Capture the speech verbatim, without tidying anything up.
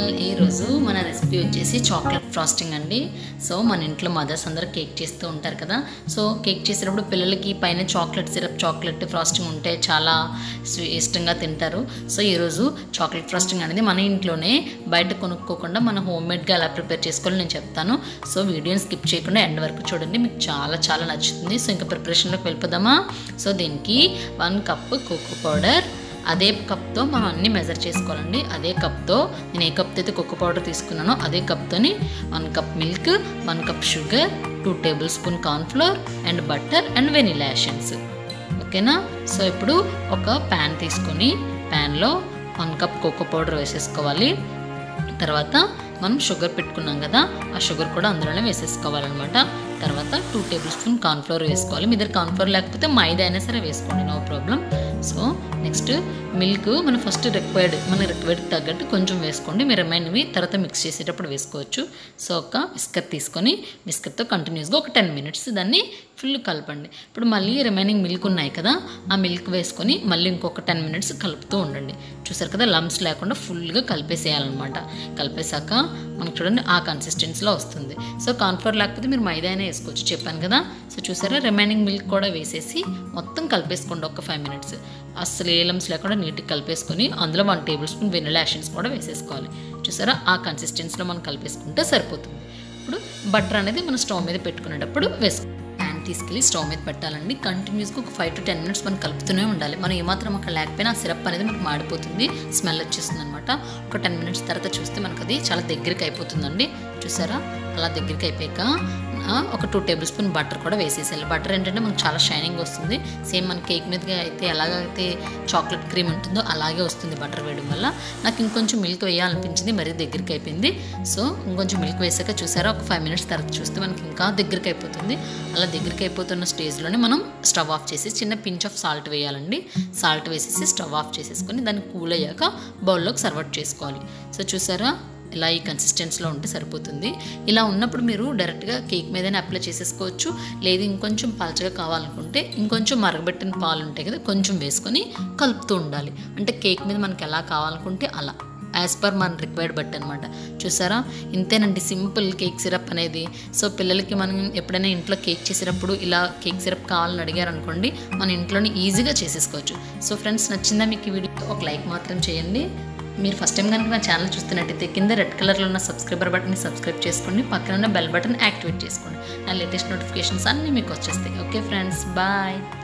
Channel ఈ రోజు మన రెసిపీ వచ్చేసి చాక్లెట్ ఫ్రాస్టింగ్ అండి. సో మన ఇంట్లో మదర్స్ అందరూ కేక్ చేస్తూ ఉంటారు కదా. సో కేక్ చేసేటప్పుడు పిల్లలకి పైన చాక్లెట్ సిరప్ చాక్లెట్ ఫ్రాస్టింగ్ ఉంటే చాలా ఇష్టంగా తింటారు. సో ఈరోజు చాక్లెట్ ఫ్రాస్టింగ్ అనేది మన ఇంట్లోనే బయట కొనుక్కోకుండా మన హోమ్ మేడ్గా ఎలా ప్రిపేర్ చేసుకోవాలో నేను చెప్తాను. సో వీడియోని స్కిప్ చేయకుండా ఎండ్ వరకు చూడండి, మీకు చాలా చాలా నచ్చుతుంది. సో ఇంకా ప్రిపరేషన్లోకి వెళ్ళిపోదామా. సో దీనికి వన్ కప్ కోకో పౌడర్, అదే కప్తో మనం అన్నీ మెజర్ చేసుకోవాలండి. అదే కప్తో నేను ఏ కప్తో అయితే కోకో పౌడర్ తీసుకున్నానో అదే కప్తోని one cup milk, one cup sugar, two table spoon cornflour and butter and vanilla essence. ఓకేనా. సో ఇప్పుడు ఒక ప్యాన్ తీసుకొని ప్యాన్లో వన్ కప్ కోకో పౌడర్ వేసేసుకోవాలి. తర్వాత మనం షుగర్ పెట్టుకున్నాం కదా, ఆ షుగర్ కూడా అందులోనే వేసేసుకోవాలన్నమాట. తర్వాత టూ టేబుల్ స్పూన్ కార్న్ఫ్లోర్ వేసుకోవాలి. మీ దగ్గర కార్న్ఫ్లోర్ లేకపోతే మైదా అయినా సరే వేసుకోండి, no problem. So next milk మనం ఫస్ట్ రిక్వైర్డ్ మన రిక్వైర్డ్కి తగ్గట్టు కొంచెం వేసుకోండి, మీరు రిమైన్వి తర్వాత మిక్స్ చేసేటప్పుడు వేసుకోవచ్చు. సో ఒక బిస్కెట్ తీసుకొని బిస్కెట్తో కంటిన్యూస్గా ఒక టెన్ మినిట్స్ దాన్ని ఫుల్ కలపండి. ఇప్పుడు మళ్ళీ రిమైనింగ్ మిల్క్ ఉన్నాయి కదా, ఆ మిల్క్ వేసుకొని మళ్ళీ ఇంకొక టెన్ మినిట్స్ కలుపుతూ ఉండండి. చూసారు కదా, లంప్స్ లేకుండా ఫుల్గా కలిపేసేయాలన్నమాట. కలిపేశాక మనకు చూడండి ఆ కన్సిస్టెన్సీలో వస్తుంది. సో కార్న్ఫ్లోర్ లేకపోతే మీరు మైదా అయినా వేసుకోవచ్చు, చెప్పాను కదా. సో చూసారా, రిమైనింగ్ మిల్క్ కూడా వేసేసి మొత్తం కలిపేసుకోండి ఒక ఫైవ్ మినిట్స్. అసలు ఏ లంప్స్ లేకుండా నీట్గా కలిపేసుకొని అందులో one table spoon vanilla essence కూడా వేసేసుకోవాలి. చూసారా, ఆ కన్సిస్టెన్సీలో మనం కలిపేసుకుంటే సరిపోతుంది. ఇప్పుడు బటర్ అనేది మనం స్టవ్ మీద పెట్టుకునేటప్పుడు వేసుకోవాలి. ప్యాన్ తీసుకెళ్ళి స్టవ్ మీద పెట్టాలండి. కంటిన్యూస్గా ఒక ఫైవ్ టు టెన్ మినిట్స్ మనం కలుపుతూనే ఉండాలి. మనం ఏమాత్రం అక్కడ లేకపోయినా ఆ సిరప్ అనేది మనకు మాడిపోతుంది, స్మెల్ వచ్చేస్తుంది అనమాట. ఒక టెన్ మినిట్స్ తర్వాత చూస్తే మనకు అది చాలా దగ్గరికి అయిపోతుందండి. చూసారా, అలా దగ్గరికి అయిపోయాక ఒక టూ టేబుల్ స్పూన్ బటర్ కూడా వేసేసేయాలి. బటర్ ఏంటంటే మనకు చాలా షైనింగ్ వస్తుంది. సేమ్ మన కేక్ మీదగా అయితే ఎలాగైతే చాక్లెట్ క్రీమ్ ఉంటుందో అలాగే వస్తుంది బటర్ వేయడం వల్ల. నాకు ఇంకొంచెం మిల్క్ వేయాలనిపించింది, మరీ దగ్గరికి అయిపోయింది. సో ఇంకొంచెం మిల్క్ వేసాక చూసారా, ఒక ఫైవ్ మినిట్స్ తర్వాత చూస్తే మనకి ఇంకా దగ్గరికి అయిపోతుంది. అలా దగ్గరికి అయిపోతున్న స్టేజ్లోనే మనం స్టవ్ ఆఫ్ చేసి చిన్న పించ్ ఆఫ్ సాల్ట్ వేయాలండి. సాల్ట్ వేసేసి స్టవ్ ఆఫ్ చేసేసుకొని దాన్ని కూల్ అయ్యాక బౌల్లోకి సర్వ్ చేసుకోవాలి. సో చూసారా, ఇలా ఈ కన్సిస్టెన్సీలో ఉంటే సరిపోతుంది. ఇలా ఉన్నప్పుడు మీరు డైరెక్ట్గా కేక్ మీదనే అప్లై చేసేసుకోవచ్చు. లేదు ఇంకొంచెం పలచగా కావాలనుకుంటే ఇంకొంచెం మరగబెట్టిన పాలు ఉంటాయి కదా, కొంచెం వేసుకొని కలుపుతూ ఉండాలి. అంటే కేక్ మీద మనకి ఎలా కావాలనుకుంటే అలా, యాజ్ పర్ మన రిక్వైర్డ్ బట్టి అనమాట. చూసారా, ఇంతేనండి సింపుల్ కేక్ సిరప్ అనేది. సో పిల్లలకి మనం ఎప్పుడైనా ఇంట్లో కేక్ చేసేటప్పుడు ఇలా కేక్ సిరప్ కావాలని అడిగారు అనుకోండి, మన ఇంట్లోనే ఈజీగా చేసేసుకోవచ్చు. సో ఫ్రెండ్స్, నచ్చిందా మీకు ఈ వీడియో? ఒక లైక్ మాత్రం చేయండి. మీరు ఫస్ట్ టైం కనుక నా ఛానల్ చూస్తున్నట్టయితే కింద రెడ్ కలర్లో ఉన్న సబ్స్క్రైబర్ బటన్ని సబ్స్క్రైబ్ చేసుకోండి, పక్కన ఉన్న బెల్ బటన్ యాక్టివేట్ చేసుకోండి. నా లేటెస్ట్ నోటిఫికేషన్స్ అన్నీ మీకు వచ్చేస్తాయి. Okay friends, bye.